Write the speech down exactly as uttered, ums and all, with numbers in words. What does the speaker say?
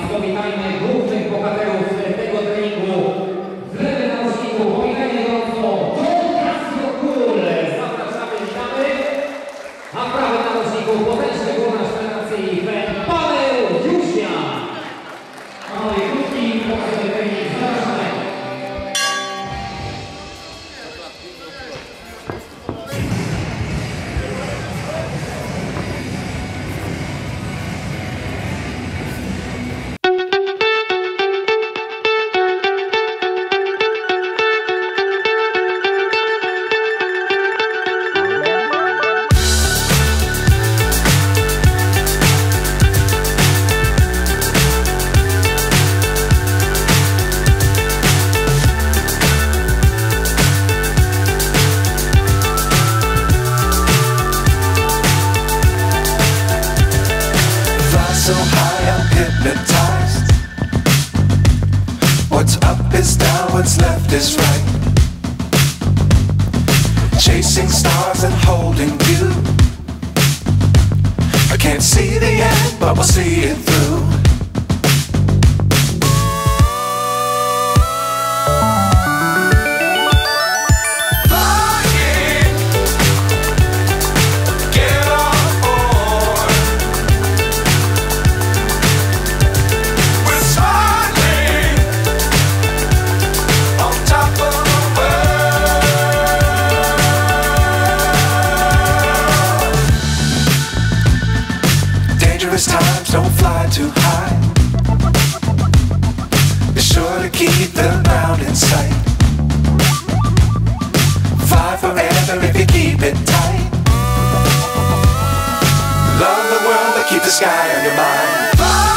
powitajmy głównych bohaterów tego treningu. W lewym narożniku powitajmy gorąco Kasjo, górę. Zapraszamy, witamy. A w prawym narożniku potężny górnaż federacji Paweł Jóźwiak. Mamy krótki pokazowy trening. Zapraszamy. So high I'm hypnotized. What's up is down, what's left is right. Chasing stars and holding you. I can't see the end, but we'll see it through. Dangerous times, don't fly too high. Be sure to keep the ground in sight. Fly forever if you keep it tight. Love the world, but keep the sky on your mind. Fly.